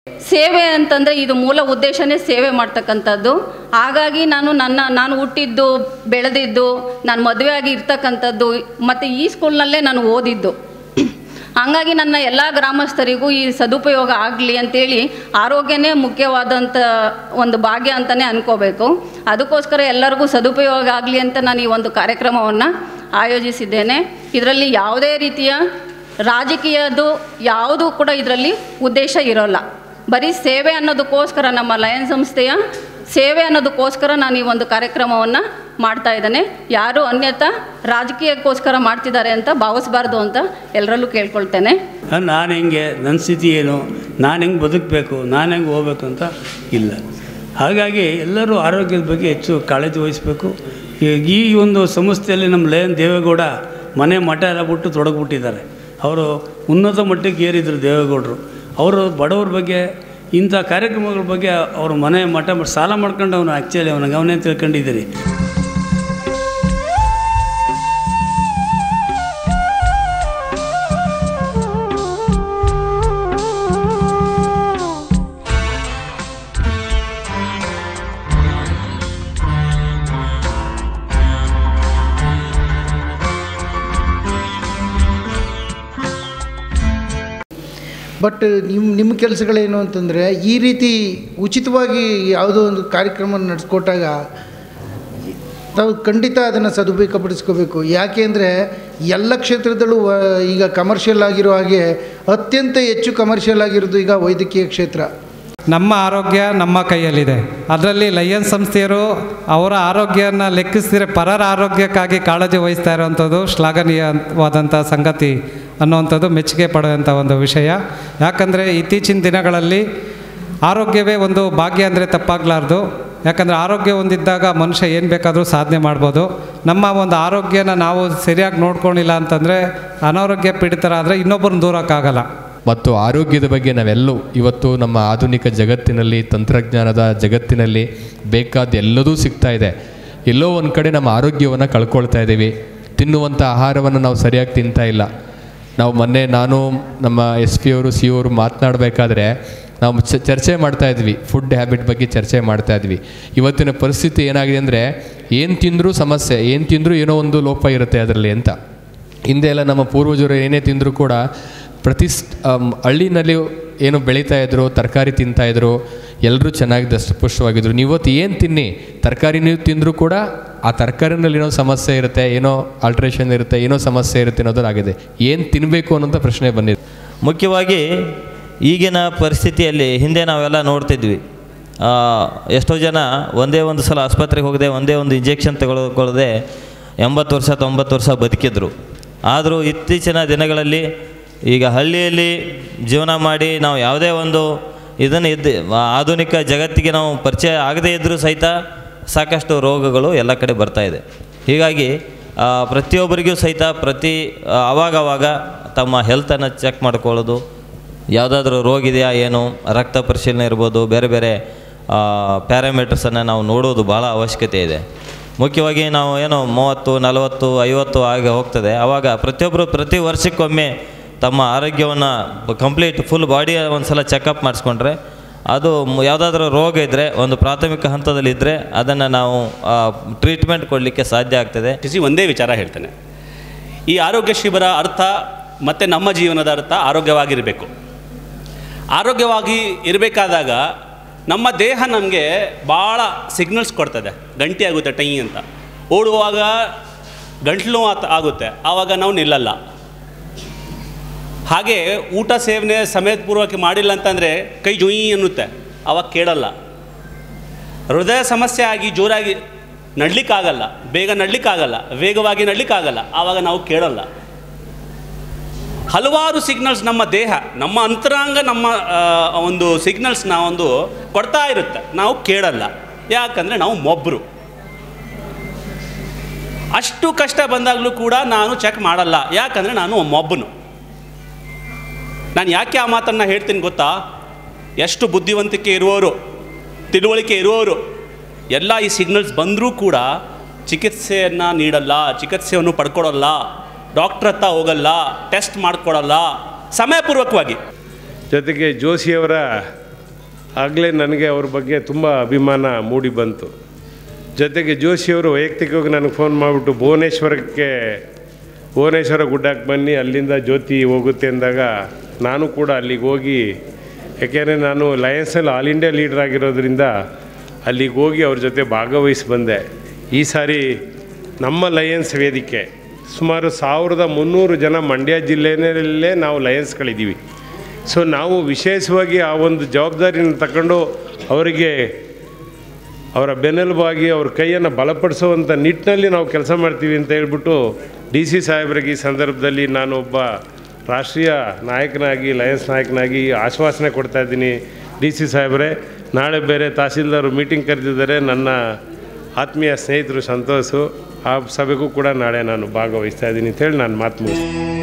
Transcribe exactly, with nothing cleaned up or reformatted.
ಸೇವೆ ಅಂತಂದರೆ ಇದು ಮೂಲ ಉದ್ದೇಶನೇ ಸೇವೆ ಮಾಡ್ತಕ್ಕಂಥದ್ದು. ಹಾಗಾಗಿ ನಾನು ನನ್ನ ನಾನು ಹುಟ್ಟಿದ್ದು ಬೆಳೆದಿದ್ದು ನಾನು ಮದುವೆ ಆಗಿ ಇರ್ತಕ್ಕಂಥದ್ದು ಮತ್ತು ಈ ಸ್ಕೂಲ್ನಲ್ಲೇ ನಾನು ಓದಿದ್ದು. ಹಾಗಾಗಿ ನನ್ನ ಎಲ್ಲ ಗ್ರಾಮಸ್ಥರಿಗೂ ಈ ಸದುಪಯೋಗ ಆಗಲಿ ಅಂಥೇಳಿ ಆರೋಗ್ಯನೇ ಮುಖ್ಯವಾದಂಥ ಒಂದು ಭಾಗ್ಯ ಅಂತಲೇ ಅಂದ್ಕೋಬೇಕು. ಅದಕ್ಕೋಸ್ಕರ ಎಲ್ಲರಿಗೂ ಸದುಪಯೋಗ ಆಗಲಿ ಅಂತ ನಾನು ಈ ಒಂದು ಕಾರ್ಯಕ್ರಮವನ್ನು ಆಯೋಜಿಸಿದ್ದೇನೆ. ಇದರಲ್ಲಿ ಯಾವುದೇ ರೀತಿಯ ರಾಜಕೀಯದ್ದು ಯಾವುದೂ ಕೂಡ ಇದರಲ್ಲಿ ಉದ್ದೇಶ ಇರೋಲ್ಲ. ಬರೀ ಸೇವೆ ಅನ್ನೋದಕ್ಕೋಸ್ಕರ ನಮ್ಮ ಲಯನ್ ಸಂಸ್ಥೆಯ ಸೇವೆ ಅನ್ನೋದಕ್ಕೋಸ್ಕರ ನಾನು ಈ ಒಂದು ಕಾರ್ಯಕ್ರಮವನ್ನು ಮಾಡ್ತಾ ಇದ್ದೇನೆ. ಯಾರು ಅನ್ಯಥಾ ರಾಜಕೀಯಕ್ಕೋಸ್ಕರ ಮಾಡ್ತಿದ್ದಾರೆ ಅಂತ ಭಾವಿಸಬಾರ್ದು ಅಂತ ಎಲ್ಲರಲ್ಲೂ ಕೇಳ್ಕೊಳ್ತೇನೆ. ನಾನು ಹೆಂಗೆ, ನನ್ನ ಸ್ಥಿತಿ ಏನು, ನಾನು ಹೆಂಗೆ ಬದುಕಬೇಕು, ನಾನು ಹೆಂಗೆ ಹೋಗ್ಬೇಕು ಅಂತ ಇಲ್ಲ. ಹಾಗಾಗಿ ಎಲ್ಲರೂ ಆರೋಗ್ಯದ ಬಗ್ಗೆ ಹೆಚ್ಚು ಕಾಳಜಿ ವಹಿಸಬೇಕು. ಈ ಒಂದು ಸಂಸ್ಥೆಯಲ್ಲಿ ನಮ್ಮ ಲಯನ್ ದೇವೇಗೌಡ ಮನೆ ಮಠ ಎಲ್ಲ ಬಿಟ್ಟು ತೊಡಗಿಬಿಟ್ಟಿದ್ದಾರೆ. ಅವರು ಉನ್ನತ ಮಟ್ಟಕ್ಕೆ ಏರಿದ್ರು ದೇವೇಗೌಡರು. ಅವರು ಬಡವ್ರ ಬಗ್ಗೆ ಇಂಥ ಕಾರ್ಯಕ್ರಮಗಳ ಬಗ್ಗೆ ಅವ್ರ ಮನೆ ಮಠ ಸಾಲ ಮಾಡ್ಕೊಂಡು ಅವನು ಆ್ಯಕ್ಚುಲಿ ಅವನಿಗೆ ಅವನೇ ತಿಳ್ಕೊಂಡಿದ್ದೀರಿ. ಬಟ್ ನಿಮ್ಮ ನಿಮ್ಮ ಕೆಲಸಗಳೇನು ಅಂತಂದರೆ ಈ ರೀತಿ ಉಚಿತವಾಗಿ ಯಾವುದೋ ಒಂದು ಕಾರ್ಯಕ್ರಮ ನಡೆಸ್ಕೊಟ್ಟಾಗ ನಾವು ಖಂಡಿತ ಅದನ್ನು ಸದುಪಯೋಗಪಡಿಸ್ಕೋಬೇಕು. ಯಾಕೆ ಅಂದರೆ ಎಲ್ಲ ಕ್ಷೇತ್ರದಲ್ಲೂ ಈಗ ಕಮರ್ಷಿಯಲ್ ಆಗಿರೋ ಹಾಗೆ ಅತ್ಯಂತ ಹೆಚ್ಚು ಕಮರ್ಷಿಯಲ್ ಆಗಿರೋದು ಈಗ ವೈದ್ಯಕೀಯ ಕ್ಷೇತ್ರ. ನಮ್ಮ ಆರೋಗ್ಯ ನಮ್ಮ ಕೈಯಲ್ಲಿದೆ. ಅದರಲ್ಲಿ ಲಯನ್ ಸಂಸ್ಥೆಯರು ಅವರ ಆರೋಗ್ಯನ ಲೆಕ್ಕಿಸಿದರೆ ಪರರ ಆರೋಗ್ಯಕ್ಕಾಗಿ ಕಾಳಜಿ ವಹಿಸ್ತಾ ಇರೋವಂಥದ್ದು ಶ್ಲಾಘನೀಯವಾದಂಥ ಸಂಗತಿ ಅನ್ನುವಂಥದ್ದು ಮೆಚ್ಚುಗೆ ಪಡುವಂಥ ಒಂದು ವಿಷಯ. ಯಾಕಂದರೆ ಇತ್ತೀಚಿನ ದಿನಗಳಲ್ಲಿ ಆರೋಗ್ಯವೇ ಒಂದು ಭಾಗ್ಯ ಅಂದರೆ ತಪ್ಪಾಗಲಾರ್ದು. ಯಾಕಂದರೆ ಆರೋಗ್ಯ ಹೊಂದಿದ್ದಾಗ ಮನುಷ್ಯ ಏನು ಬೇಕಾದರೂ ಸಾಧನೆ ಮಾಡ್ಬೋದು. ನಮ್ಮ ಒಂದು ಆರೋಗ್ಯನ ನಾವು ಸರಿಯಾಗಿ ನೋಡ್ಕೊಂಡಿಲ್ಲ ಅಂತಂದರೆ ಅನಾರೋಗ್ಯ ಪೀಡಿತರಾದರೆ ಇನ್ನೊಬ್ಬರನ್ನ ದೂರಕ್ಕಾಗಲ್ಲ. ಮತ್ತು ಆರೋಗ್ಯದ ಬಗ್ಗೆ ನಾವೆಲ್ಲೂ ಇವತ್ತು ನಮ್ಮ ಆಧುನಿಕ ಜಗತ್ತಿನಲ್ಲಿ, ತಂತ್ರಜ್ಞಾನದ ಜಗತ್ತಿನಲ್ಲಿ ಬೇಕಾದ ಎಲ್ಲದೂ ಸಿಗ್ತಾ ಇದೆ. ಎಲ್ಲೋ ಒಂದು ಕಡೆ ನಮ್ಮ ಆರೋಗ್ಯವನ್ನು ಕಳ್ಕೊಳ್ತಾ ಇದ್ದೀವಿ. ತಿನ್ನುವಂಥ ಆಹಾರವನ್ನು ನಾವು ಸರಿಯಾಗಿ ತಿಂತಾ ಇಲ್ಲ. ನಾವು ಮೊನ್ನೆ ನಾನು ನಮ್ಮ ಎಸ್ ಪಿ ಅವರು ಸಿ ಅವರು ಮಾತನಾಡಬೇಕಾದ್ರೆ ನಾವು ಚರ್ಚೆ ಮಾಡ್ತಾಯಿದ್ವಿ, ಫುಡ್ ಹ್ಯಾಬಿಟ್ ಬಗ್ಗೆ ಚರ್ಚೆ ಮಾಡ್ತಾಯಿದ್ವಿ. ಇವತ್ತಿನ ಪರಿಸ್ಥಿತಿ ಏನಾಗಿದೆ ಅಂದರೆ ಏನು ತಿಂದರೂ ಸಮಸ್ಯೆ, ಏನು ತಿಂದರೂ ಏನೋ ಒಂದು ಲೋಪ ಇರುತ್ತೆ ಅದರಲ್ಲಿ ಅಂತ. ಹಿಂದೆ ಎಲ್ಲ ನಮ್ಮ ಪೂರ್ವಜರು ಏನೇ ತಿಂದರೂ ಕೂಡ ಪ್ರತಿ ಹಳ್ಳಿನಲ್ಲಿ ಏನು ಬೆಳೀತಾಯಿದ್ರು, ತರಕಾರಿ ತಿಂತಾಯಿದ್ರು, ಎಲ್ಲರೂ ಚೆನ್ನಾಗಿ ದಷ್ಟಪುಷ್ಟವಾಗಿದ್ರು. ನೀವತ್ತು ಏನು ತಿನ್ನಿ, ತರಕಾರಿ ನೀವು ತಿಂದರೂ ಕೂಡ ಆ ತರಕಾರಿನಲ್ಲಿ ಏನೋ ಸಮಸ್ಯೆ ಇರುತ್ತೆ, ಏನೋ ಆಲ್ಟ್ರೇಷನ್ ಇರುತ್ತೆ, ಏನೋ ಸಮಸ್ಯೆ ಇರುತ್ತೆ ಅನ್ನೋದಾಗಿದೆ. ಏನು ತಿನ್ನಬೇಕು ಅನ್ನೋಂಥ ಪ್ರಶ್ನೆ ಬಂದಿದೆ. ಮುಖ್ಯವಾಗಿ ಈಗಿನ ಪರಿಸ್ಥಿತಿಯಲ್ಲಿ ಹಿಂದೆ ನಾವೆಲ್ಲ ನೋಡ್ತಿದ್ವಿ, ಎಷ್ಟೋ ಜನ ಒಂದೇ ಒಂದು ಸಲ ಆಸ್ಪತ್ರೆಗೆ ಹೋಗದೆ, ಒಂದೇ ಒಂದು ಇಂಜೆಕ್ಷನ್ ತಗೊಳ್ಕೊಳ್ಳದೆ ಎಂಬತ್ತು ವರ್ಷ ತೊಂಬತ್ತು ವರ್ಷ ಬದುಕಿದ್ರು. ಆದರೂ ಇತ್ತೀಚಿನ ದಿನಗಳಲ್ಲಿ ಈಗ ಹಳ್ಳಿಯಲ್ಲಿ ಜೀವನ ಮಾಡಿ ನಾವು ಯಾವುದೇ ಒಂದು ಇದನ್ನು ಇದ್ದು ಆಧುನಿಕ ಜಗತ್ತಿಗೆ ನಾವು ಪರಿಚಯ ಆಗದೇ ಇದ್ದರೂ ಸಹಿತ ಸಾಕಷ್ಟು ರೋಗಗಳು ಎಲ್ಲ ಕಡೆ ಬರ್ತಾಯಿದೆ. ಹೀಗಾಗಿ ಪ್ರತಿಯೊಬ್ಬರಿಗೂ ಸಹಿತ ಪ್ರತಿ ಆವಾಗವಾಗ ತಮ್ಮ ಹೆಲ್ತನ್ನು ಚೆಕ್ ಮಾಡ್ಕೊಳ್ಳೋದು, ಯಾವುದಾದ್ರೂ ರೋಗ ಇದೆಯಾ ಏನು, ರಕ್ತ ಪರಿಶೀಲನೆ ಇರ್ಬೋದು, ಬೇರೆ ಬೇರೆ ಪ್ಯಾರಾಮೀಟರ್ಸನ್ನು ನಾವು ನೋಡೋದು ಭಾಳ ಅವಶ್ಯಕತೆ ಇದೆ. ಮುಖ್ಯವಾಗಿ ನಾವು ಏನು ಮೂವತ್ತು ನಲವತ್ತು ಐವತ್ತು ಆಗಿ ಹೋಗ್ತದೆ, ಆವಾಗ ಪ್ರತಿಯೊಬ್ಬರು ಪ್ರತಿ ವರ್ಷಕ್ಕೊಮ್ಮೆ ತಮ್ಮ ಆರೋಗ್ಯವನ್ನು ಕಂಪ್ಲೀಟ್ ಫುಲ್ ಬಾಡಿಯ ಒಂದು ಸಲ ಚೆಕಪ್ ಮಾಡಿಸ್ಕೊಂಡ್ರೆ ಅದು ಯಾವುದಾದ್ರೂ ರೋಗ ಇದ್ದರೆ ಒಂದು ಪ್ರಾಥಮಿಕ ಹಂತದಲ್ಲಿದ್ದರೆ ಅದನ್ನು ನಾವು ಟ್ರೀಟ್ಮೆಂಟ್ ಕೊಡಲಿಕ್ಕೆ ಸಾಧ್ಯ ಆಗ್ತದೆ. ಒಂದೇ ವಿಚಾರ ಹೇಳ್ತೇನೆ, ಈ ಆರೋಗ್ಯ ಶಿಬಿರ ಅರ್ಥ ಮತ್ತು ನಮ್ಮ ಜೀವನದ ಅರ್ಥ ಆರೋಗ್ಯವಾಗಿರಬೇಕು. ಆರೋಗ್ಯವಾಗಿ ಇರಬೇಕಾದಾಗ ನಮ್ಮ ದೇಹ ನಮಗೆ ಭಾಳ ಸಿಗ್ನಲ್ಸ್ ಕೊಡ್ತದೆ. ಗಂಟೆ ಆಗುತ್ತೆ ಟೈ ಅಂತ, ಓಡುವಾಗ ಗಂಟ್ಲು ಆಗುತ್ತೆ, ಆವಾಗ ನಾವು ನಿಲ್ಲಲ್ಲ. ಹಾಗೆ ಊಟ ಸೇವನೆ ಸಮಯಪೂರ್ವಕ ಮಾಡಿಲ್ಲ ಅಂತಂದರೆ ಕೈ ಜುಯಿ ಅನ್ನುತ್ತೆ, ಆವಾಗ ಕೇಳಲ್ಲ. ಹೃದಯ ಸಮಸ್ಯೆ ಆಗಿ ಜೋರಾಗಿ ನಡ್ಲಿಕ್ಕಾಗಲ್ಲ, ಬೇಗ ನಡ್ಲಿಕ್ಕಾಗಲ್ಲ, ವೇಗವಾಗಿ ನಡ್ಲಿಕ್ಕಾಗಲ್ಲ, ಆವಾಗ ನಾವು ಕೇಳಲ್ಲ. ಹಲವಾರು ಸಿಗ್ನಲ್ಸ್ ನಮ್ಮ ದೇಹ, ನಮ್ಮ ಅಂತರಾಂಗ ನಮ್ಮ ಒಂದು ಸಿಗ್ನಲ್ಸ್ನ ಒಂದು ಕೊಡ್ತಾ ಇರುತ್ತೆ, ನಾವು ಕೇಳಲ್ಲ. ಯಾಕಂದರೆ ನಾವು ಮೊಬ್ಬರು. ಅಷ್ಟು ಕಷ್ಟ ಬಂದಾಗಲೂ ಕೂಡ ನಾನು ಚೆಕ್ ಮಾಡಲ್ಲ, ಯಾಕಂದರೆ ನಾನು ಮೊಬ್ಬನು. ನಾನು ಯಾಕೆ ಆ ಮಾತನ್ನು ಹೇಳ್ತೀನಿ ಗೊತ್ತಾ? ಎಷ್ಟು ಬುದ್ಧಿವಂತಿಕೆ ಇರುವವರು, ತಿಳುವಳಿಕೆ ಇರುವವರು ಎಲ್ಲ ಈ ಸಿಗ್ನಲ್ಸ್ ಬಂದರೂ ಕೂಡ ಚಿಕಿತ್ಸೆಯನ್ನು ನೀಡಲ್ಲ, ಚಿಕಿತ್ಸೆಯನ್ನು ಪಡ್ಕೊಳ್ಳಲ್ಲ, ಡಾಕ್ಟ್ರ್ ಹತ್ರ ಹೋಗಲ್ಲ, ಟೆಸ್ಟ್ ಮಾಡ್ಕೊಳ್ಳಲ್ಲ ಸಮಯಪೂರ್ವಕವಾಗಿ. ಜೊತೆಗೆ ಜೋಶಿಯವರ ಆಗಲೇ ನನಗೆ ಅವ್ರ ಬಗ್ಗೆ ತುಂಬ ಅಭಿಮಾನ ಮೂಡಿ ಬಂತು. ಜೊತೆಗೆ ಜೋಶಿಯವರು ವೈಯಕ್ತಿಕವಾಗಿ ನನಗೆ ಫೋನ್ ಮಾಡಿಬಿಟ್ಟು ಭುವನೇಶ್ವರಕ್ಕೆ ಭುವನೇಶ್ವರ ಗುಡ್ಡಕ್ಕೆ ಬನ್ನಿ, ಅಲ್ಲಿಂದ ಜ್ಯೋತಿ ಹೋಗುತ್ತೆ ಅಂದಾಗ ನಾನು ಕೂಡ ಅಲ್ಲಿಗೆ ಹೋಗಿ, ಯಾಕೆಂದರೆ ನಾನು ಲಯನ್ಸಲ್ಲಿ ಆಲ್ ಇಂಡಿಯಾ ಲೀಡರ್ ಆಗಿರೋದ್ರಿಂದ ಅಲ್ಲಿಗೆ ಹೋಗಿ ಅವ್ರ ಜೊತೆ ಭಾಗವಹಿಸಿ ಬಂದೆ. ಈ ಸಾರಿ ನಮ್ಮ ಲಯನ್ಸ್ ವೇದಿಕೆ ಸುಮಾರು ಸಾವಿರದ ಮುನ್ನೂರು ಜನ ಮಂಡ್ಯ ಜಿಲ್ಲೆಯಲ್ಲೇ ನಾವು ಲಯನ್ಸ್ಗಳಿದ್ದೀವಿ. ಸೊ ನಾವು ವಿಶೇಷವಾಗಿ ಆ ಒಂದು ಜವಾಬ್ದಾರಿನ ತಗೊಂಡು ಅವರಿಗೆ ಅವರ ಬೆನ್ನೆಲುಬಾಗಿ ಅವ್ರ ಕೈಯನ್ನು ಬಲಪಡಿಸುವಂಥ ನಿಟ್ಟಿನಲ್ಲಿ ನಾವು ಕೆಲಸ ಮಾಡ್ತೀವಿ ಅಂತ ಹೇಳ್ಬಿಟ್ಟು ಡಿ ಸಿ ಸಾಹೇಬರಿಗೆ ಈ ಸಂದರ್ಭದಲ್ಲಿ ನಾನು ಒಬ್ಬ ರಾಷ್ಟ್ರೀಯ ನಾಯಕನಾಗಿ ಲಯನ್ಸ್ ನಾಯಕನಾಗಿ ಆಶ್ವಾಸನೆ ಕೊಡ್ತಾಯಿದ್ದೀನಿ. ಡಿ ಸಿ ಸಾಹೇಬರೇ, ನಾಳೆ ಬೇರೆ ತಹಸೀಲ್ದಾರ್ ಮೀಟಿಂಗ್ ಕರೆದಿದ್ದಾರೆ, ನನ್ನ ಆತ್ಮೀಯ ಸ್ನೇಹಿತರು ಸಂತೋಷು, ಆ ಸಭೆಗೂ ಕೂಡ ನಾಳೆ ನಾನು ಭಾಗವಹಿಸ್ತಾ ಇದ್ದೀನಿ ಅಂತೇಳಿ ನಾನು ಮಾತು ಮುಗಿಸ್ತೀನಿ.